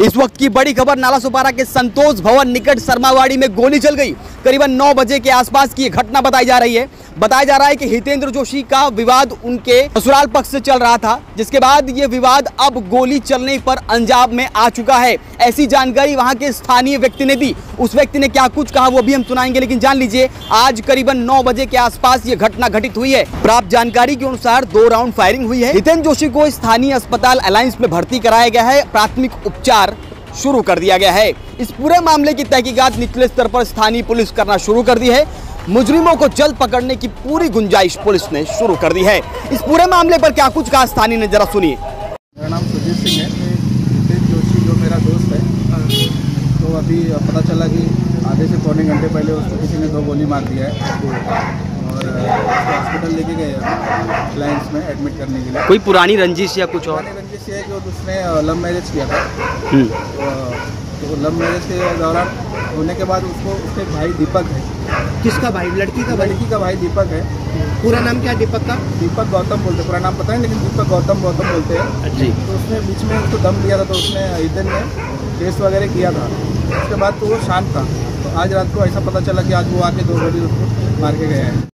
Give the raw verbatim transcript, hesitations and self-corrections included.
इस वक्त की बड़ी खबर नालासोपारा के संतोष भवन निकट शर्मावाड़ी में गोली चल गई। करीबन नौ बजे के आसपास की घटना बताई जा रही है। बताया जा रहा है कि हितेंद्र जोशी का विवाद उनके ससुराल पक्ष से चल रहा था, जिसके बाद ये विवाद अब गोली चलने पर अंजाम में आ चुका है। ऐसी जानकारी वहां के स्थानीय व्यक्ति ने दी। उस व्यक्ति ने क्या कुछ कहा वो भी हम सुनाएंगे, लेकिन जान लीजिए आज करीबन नौ बजे के आसपास ये घटना घटित हुई है। प्राप्त जानकारी के अनुसार दो राउंड फायरिंग हुई है। हितेंद्र जोशी को स्थानीय अस्पताल अलायंस में भर्ती कराया गया है। प्राथमिक उपचार शुरू कर दिया गया है। इस पूरे मामले की तहकीकात निचले स्तर पर स्थानीय पुलिस करना शुरू कर दी है। मुजरिमों को जल्द पकड़ने की पूरी गुंजाइश पुलिस ने शुरू कर दी है। इस पूरे मामले पर क्या कुछ कहा स्थानीय ने, जरा सुनिए। मेरा नाम सुजीत सिंह है। हितेंद्र जोशी जो मेरा दोस्त है, तो अभी पता चला कि आधे से पौने घंटे पहले उसको किसी ने दो गोली मार दिया है और उसको हॉस्पिटल लेके गए अलायंस में एडमिट करने के लिए। कोई पुरानी रंजिश या कुछ और? पुरानी रंजिश ये है कि उसने लव मैरिज किया था। तो लव मैरिज के दौरान होने के बाद उसको उसके भाई दीपक है। किसका भाई? लड़की का भाई? लड़की का भाई दीपक है। पूरा नाम क्या है दीपक का? दीपक गौतम बोलते, पूरा नाम पता है लेकिन दीपक गौतम गौतम बोलते हैं जी। तो उसने बीच में उसको दम लिया था, तो उसने हितेंद्र ने टेस्ट वगैरह किया था। उसके बाद तो वो शांत था। तो आज रात को ऐसा पता चला कि आज वो आके दो गोली उसको मार के गए हैं।